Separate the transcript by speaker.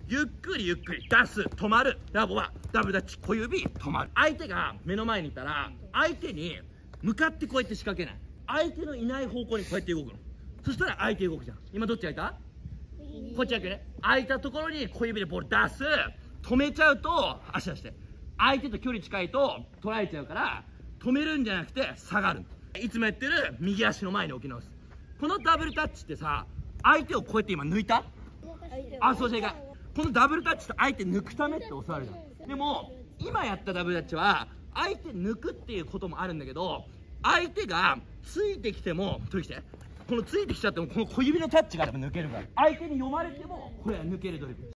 Speaker 1: ゆっくりゆっくり出す、止まる。ラボはダブルタッチ、小指止まる。相手が目の前にいたら相手に向かってこうやって仕掛けない。相手のいない方向にこうやって動くの。そしたら相手動くじゃん。今どっち開いた？こっち開くね。開いたところに小指でボール出す。止めちゃうと足出して、相手と距離近いと取られちゃうから、止めるんじゃなくて下がる。いつもやってる右足の前に置き直す。このダブルタッチってさ、相手をこうやって今抜いた？あ、そう正解。このダブルタッチって相手抜くためって教わるじゃん。でも今やったダブルタッチは相手抜くっていうこともあるんだけど、相手がついてきても、取り来て、このついてきちゃってもこの小指のタッチがあれば抜けるから、相手に読まれてもこれは抜けるドリブル。